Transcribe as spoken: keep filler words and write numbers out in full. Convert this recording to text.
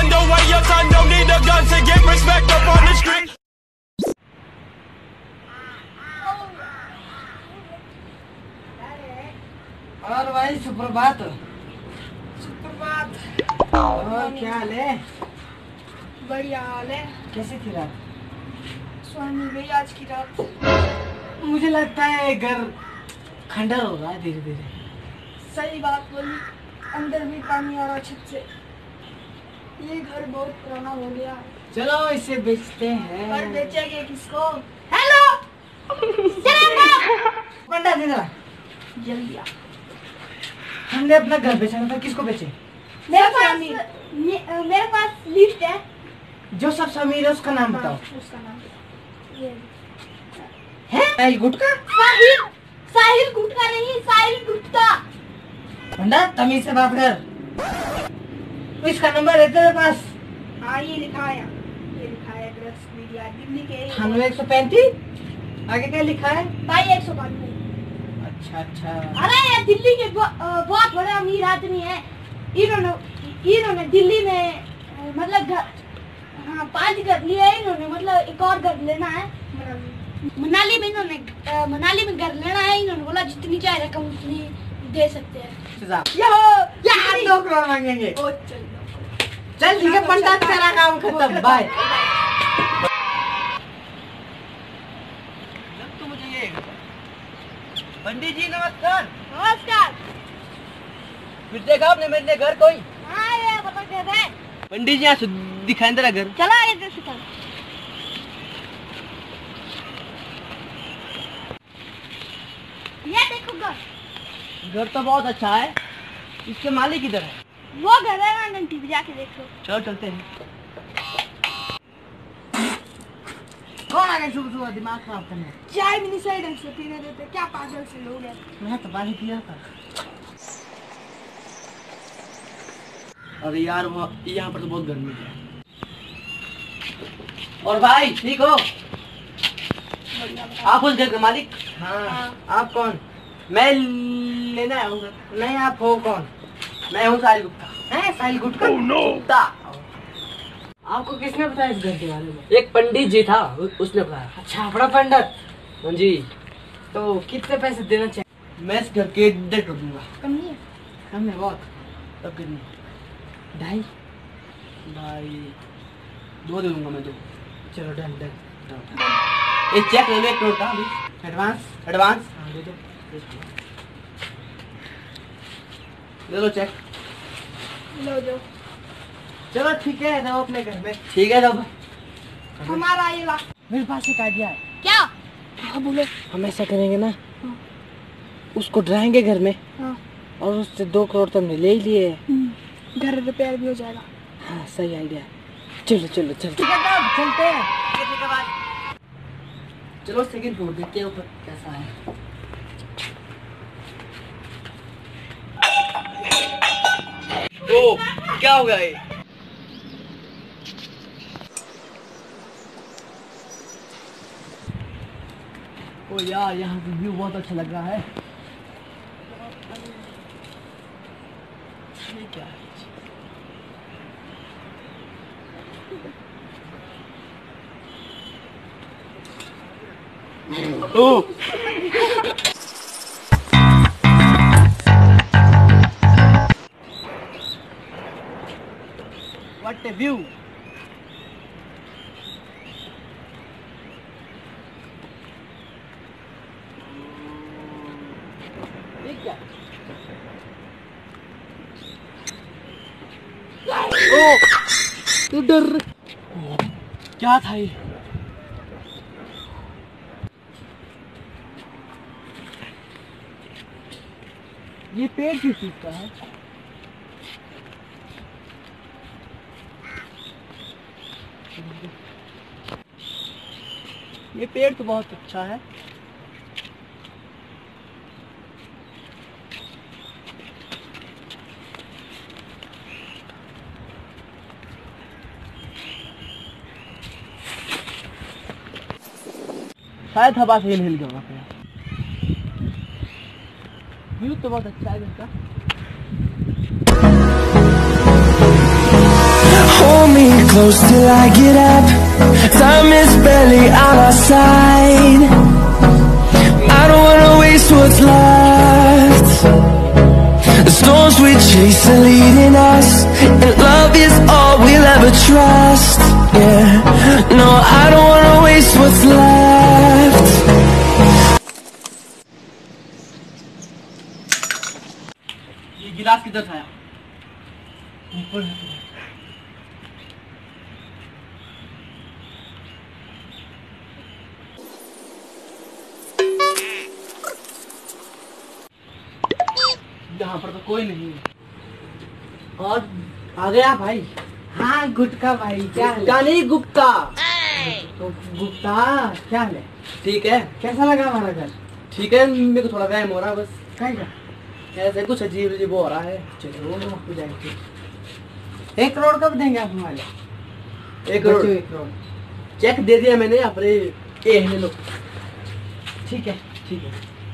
underway. Your son don't need a gun to get respect up on the street. और भाई सुप्रभात। सुप्रभात। और क्या हाल है? बढ़िया हाल है। कैसी थी रात? स्वामी गई आज की रात। मुझे लगता है घर खंडर होगा धीरे धीरे। सही बात बोली, अंदर भी पानी आ रहा छत से। ये घर बहुत पुराना हो गया। चलो इसे बेचते हैं। पर बेचेंगे किसको? हेलो पंडित जी जरा जल्दी आ। हमने अपना घर बेचना था, किसको बेचे? मेरे पास मे, मेरे पास लिस्ट है। जो सबसे अमीर है उसका नाम बताओ। उसका नाम ये है साहिल गुटका। साहिल साहिल गुटका नहीं, साहिल गुप्ता। पंडित तमीज से बात कर। इसका नंबर है तेरे पास? हाँ ये लिखा है, ये लिखा है एड्रेस मीडिया दिल्ली के थानवे एक सौ पैंतीस। आगे क्या लिखा है? भाई एक सौ बानवे। अच्छा अच्छा। अरे ये दिल्ली के बहुत बड़े अमीर आदमी है। इन्होंने इन्होंने दिल्ली में मतलब घर, हाँ पांच घर लिए है इन्होंने, मतलब एक और घर लेना है मनाली में। इन्होंने मनाली में घर लेना है। इन्होंने बोला जितनी चाहे रकम उतनी दे सकते हैं। यार दो करोड़ मांगेंगे। चल ठीक है पंडित, तेरा काम खत्म, बाय। तो मुझे ये पंडित जी नमस्कार। नमस्कार। फिर देखा आपने मेरे लिए घर कोई? हाँ ये पता कहते हैं पंडित जी यहाँ दिखाई दे रहा घर। चला ये देख सकता। ये देखो घर। घर तो बहुत अच्छा है, इसके मालिक किधर है? वो घर है ना, टीवी जाके देख लो। चलो चलते हैं। कौन आ गया सुबह सुबह दिमाग खराब करने? चाय भी नहीं सही ढंग से पीने देते, क्या पागल से लोग हैं। मैं तो पानी पिया था। अरे यार यहाँ पर तो बहुत गर्मी है। और भाई ठीक हो? आप उस घर के मालिक? हाँ, हाँ। आप कौन? मैं लेना आऊंगा। नहीं आप हो कौन? मैं हूँ साहिल गुप्ता। हैं साहिल गुप्ता? oh, no. गुप्ता। आपको किसने बताया इस घर के बारे में? एक पंडित जी था, उसने बताया। अच्छा बड़ा पंडित। हाँ जी। तो कितने पैसे देना चाहिए? मैं इस घर के डेढ़ कर दूंगा। कम नहीं है? कम है बहुत। तब कितनी? ढाई। ढाई दो दे दूंगा मैं दो। चलो डन डन। एक चेक ले लो एक करोड़ का अभी। एडवांस एडवांस हाँ दे दो। ले लो चेक। लो दो। चलो ठीक है जाओ अपने घर में। ठीक है जाओ। हमारा ये ला। मेरे पास एक आइडिया है। क्या? हाँ बोलो। हम ऐसा करेंगे ना, उसको डराएंगे घर में। हाँ। और उससे दो करोड़ तो हमने ले ही लिए। घर रिपेयर भी हो जाएगा। हाँ सही आइडिया है। चलो चलो चलो ठीक है तब चलते हैं। ठीक है भाई। चलो सेकंड फ्लोर देखते हैं ऊपर कैसा है। ओ क्या हो गया ये? ओ यार यहाँ का व्यू बहुत अच्छा लग रहा है। ये क्या है? Oh! What a view! क्या? Oh! तू डर क्या था ये? ये पेड़ किस चीज का है? ये पेड़ तो बहुत अच्छा है। शायद हवा से हिल हिल गया। व्यू तो बहुत अच्छा है इनका। hold me close till I get up. Time is barely on our side. I don't wanna waste what's left. The storms we chase are leading us, and love is all we'll ever trust. Yeah, no, I don't wanna waste what's left. ये गिलास किधर था? ऊपर है। यहाँ पर तो कोई नहीं है। और आ गया भाई? हाँ गुटका भाई, क्या है? गुप्ता नहीं, गुप्ता। तो गुप्ता क्या है? ठीक है, कैसा लगा हमारा घर? ठीक है, मेरे को थोड़ा व्यायाम हो रहा है बस। कहेगा ऐसे कुछ अजीब अजीब हो रहा है। चलो वो हो जाएगी। एक करोड़ कब देंगे आप हमारे? एक करोड़ बच्चों, एक करोड़ चेक दे दिया मैंने अपने। ये लो। ठीक है ठीक है।